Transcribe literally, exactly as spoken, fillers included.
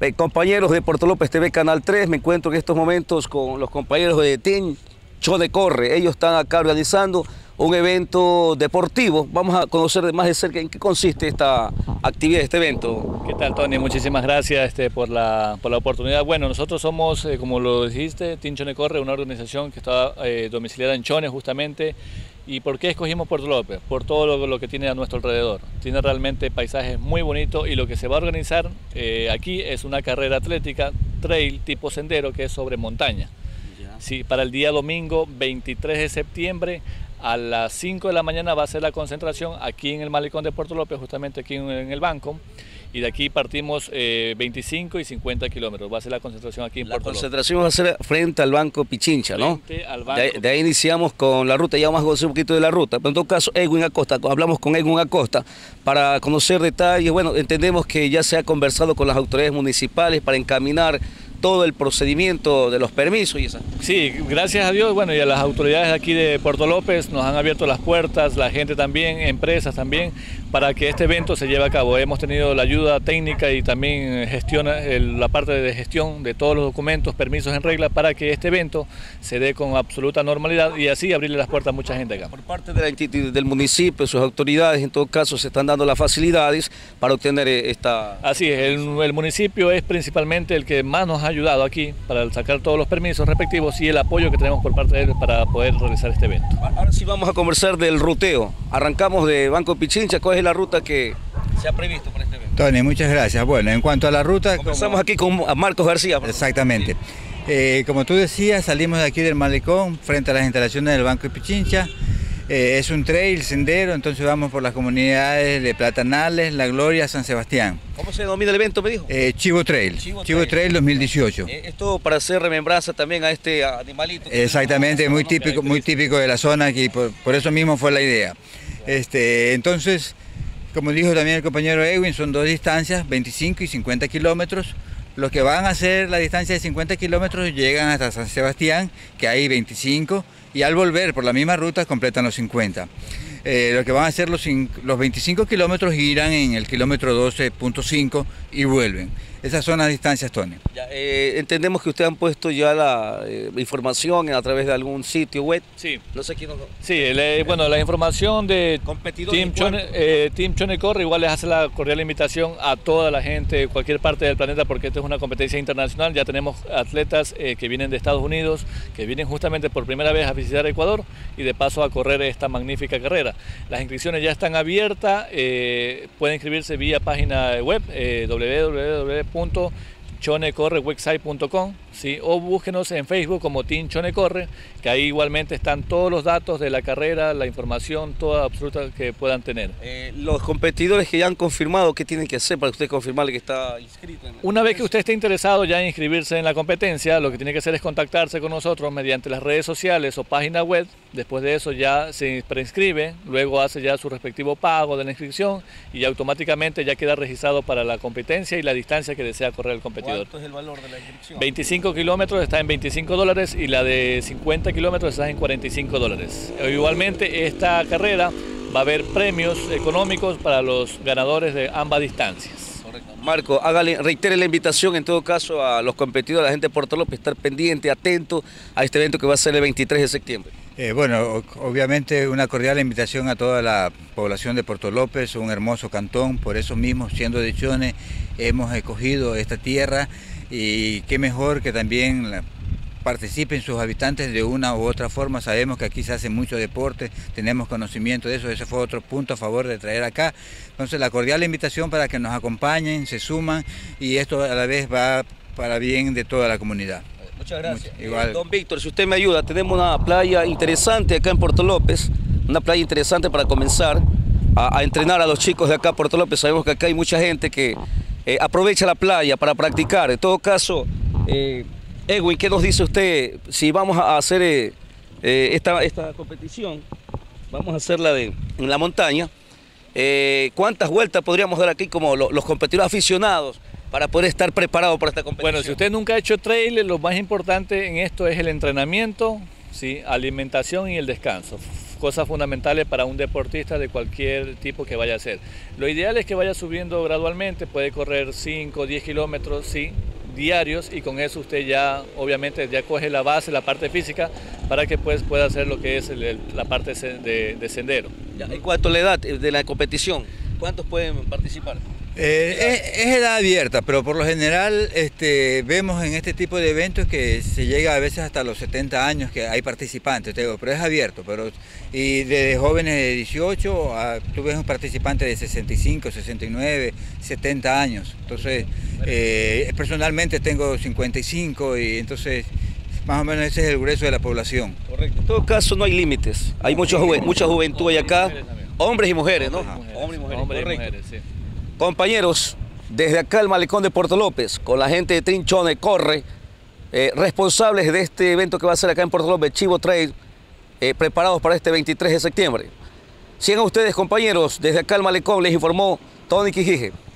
Eh, compañeros de Puerto López T V Canal tres, me encuentro en estos momentos con los compañeros de Team Chone Corre. Ellos están acá organizando un evento deportivo. Vamos a conocer más de cerca en qué consiste esta actividad, este evento. ¿Qué tal, Tony? Muchísimas gracias este, por, la, por la oportunidad. Bueno, nosotros somos, eh, como lo dijiste, Team Chone Corre, una organización que está eh, domiciliada en Chone justamente. ¿Y por qué escogimos Puerto López? Por todo lo, lo que tiene a nuestro alrededor. Tiene realmente paisajes muy bonitos y lo que se va a organizar eh, aquí es una carrera atlética, trail tipo sendero, que es sobre montaña. Sí, para el día domingo veintitrés de septiembre a las cinco de la mañana va a ser la concentración aquí en el malecón de Puerto López, justamente aquí en, en el banco. Y de aquí partimos eh, veinticinco y cincuenta kilómetros. Va a ser la concentración aquí en La Puerto López. La concentración va a ser frente al Banco Pichincha, ¿no? Frente al banco. De, de ahí iniciamos con la ruta, ya vamos a conocer un poquito de la ruta. Pero en todo caso, Edwin Acosta, hablamos con Edwin Acosta para conocer detalles. Bueno, entendemos que ya se ha conversado con las autoridades municipales para encaminar todo el procedimiento de los permisos y eso. Sí, gracias a Dios, bueno, y a las autoridades aquí de Puerto López nos han abierto las puertas, la gente también, empresas también, para que este evento se lleve a cabo. Hemos tenido la ayuda técnica y también gestiona el, la parte de gestión de todos los documentos, permisos en regla, para que este evento se dé con absoluta normalidad y así abrirle las puertas a mucha gente acá. Por parte de la, del municipio, sus autoridades, en todo caso, se están dando las facilidades para obtener esta... Así es, el, el municipio es principalmente el que más nos ha ayudado aquí para sacar todos los permisos respectivos y el apoyo que tenemos por parte de él para poder realizar este evento. Ahora sí vamos a conversar del ruteo. Arrancamos de Banco Pichincha. ¿Cuál es la ruta que se ha previsto para este evento? Tony, muchas gracias. Bueno, en cuanto a la ruta... Comenzamos como... aquí con Marcos García. Exactamente. Eh, como tú decías, salimos de aquí del malecón frente a las instalaciones del Banco Pichincha. Eh, es un trail, sendero, entonces vamos por las comunidades de Platanales, La Gloria, San Sebastián. ¿Cómo se denomina el evento, me dijo? Eh, Chivo Trail, Chivo, Chivo Trail. Trail dos mil dieciocho. Eh, esto para hacer remembranza también a este animalito. Exactamente, muy típico, muy típico de la zona y por, por eso mismo fue la idea. Este, entonces, como dijo también el compañero Edwin, son dos distancias, veinticinco y cincuenta kilómetros. Los que van a hacer la distancia de cincuenta kilómetros llegan hasta San Sebastián, que hay veinticinco, y al volver por la misma ruta completan los cincuenta. Eh, lo que van a hacer los, los veinticinco kilómetros irán en el kilómetro doce punto cinco y vuelven. Esas son las distancias, Tony. Ya, eh, entendemos que ustedes han puesto ya la eh, información a través de algún sitio web. Sí. No sé quién nos... Sí, le, bueno, la información de Team Chone, eh, Team Chone Corre igual les hace la cordial invitación a toda la gente de cualquier parte del planeta porque esta es una competencia internacional. Ya tenemos atletas eh, que vienen de Estados Unidos, que vienen justamente por primera vez a visitar Ecuador y de paso a correr esta magnífica carrera. Las inscripciones ya están abiertas, eh, pueden inscribirse vía página web eh, w w w punto chone corre website punto com, ¿sí? O búsquenos en Facebook como Team Chone Corre, que ahí igualmente están todos los datos de la carrera, la información toda absoluta que puedan tener. Eh, los competidores que ya han confirmado, ¿qué tienen que hacer para usted confirmarle que está inscrito? En Una vez que usted esté interesado ya en inscribirse en la competencia, lo que tiene que hacer es contactarse con nosotros mediante las redes sociales o página web. Después de eso ya se preinscribe, luego hace ya su respectivo pago de la inscripción y automáticamente ya queda registrado para la competencia y la distancia que desea correr el competidor. ¿Cuánto es el valor de la inscripción? veinticinco kilómetros está en veinticinco dólares y la de cincuenta kilómetros está en cuarenta y cinco dólares. Igualmente esta carrera va a haber premios económicos para los ganadores de ambas distancias. Correcto. Marco, hágale, reitere la invitación en todo caso a los competidores, a la gente de Puerto López, estar pendiente, atento a este evento que va a ser el veintitrés de septiembre. Eh, bueno, obviamente una cordial invitación a toda la población de Puerto López, un hermoso cantón, por eso mismo, siendo de Chone, hemos escogido esta tierra y qué mejor que también la, participen sus habitantes de una u otra forma. Sabemos que aquí se hace mucho deporte, tenemos conocimiento de eso, ese fue otro punto a favor de traer acá. Entonces la cordial invitación para que nos acompañen, se suman y esto a la vez va para bien de toda la comunidad. Muchas gracias. Mucho, igual. Eh, don Víctor, si usted me ayuda, tenemos una playa interesante acá en Puerto López, una playa interesante para comenzar a, a entrenar a los chicos de acá Puerto López. Sabemos que acá hay mucha gente que eh, aprovecha la playa para practicar. En todo caso, eh, Edwin, ¿qué nos dice usted si vamos a hacer eh, eh, esta, esta competición? Vamos a hacerla de, en la montaña. Eh, ¿Cuántas vueltas podríamos dar aquí como lo, los competidores aficionados para poder estar preparados para esta competición? Bueno, si usted nunca ha hecho trail, lo más importante en esto es el entrenamiento, ¿sí? Alimentación y el descanso. cosas fundamentales para un deportista de cualquier tipo que vaya a hacer. Lo ideal es que vaya subiendo gradualmente, puede correr cinco o diez kilómetros, sí, diarios, y con eso usted ya obviamente ya coge la base, la parte física, para que pues pueda hacer lo que es el, el, la parte de, de sendero. ¿En cuanto a la edad de la competición, cuántos pueden participar? Eh, es, es edad abierta, pero por lo general este, vemos en este tipo de eventos que se llega a veces hasta los setenta años que hay participantes, te digo, pero es abierto. Pero, y desde jóvenes de dieciocho a tú ves un participante de sesenta y cinco, sesenta y nueve, setenta años. Entonces, eh, personalmente tengo cincuenta y cinco y entonces más o menos ese es el grueso de la población. Correcto. En todo caso no hay límites, hay mucha, juve, mucha juventud hay acá, hombres y mujeres, ¿no? Hombres y mujeres, hombres y mujeres, sí. Compañeros, desde acá el Malecón de Puerto López, con la gente de Tinchone Corre, eh, responsables de este evento que va a ser acá en Puerto López, Chivo Trail, eh, preparados para este veintitrés de septiembre. Sigan ustedes, compañeros, desde acá el Malecón les informó Tony Quijije.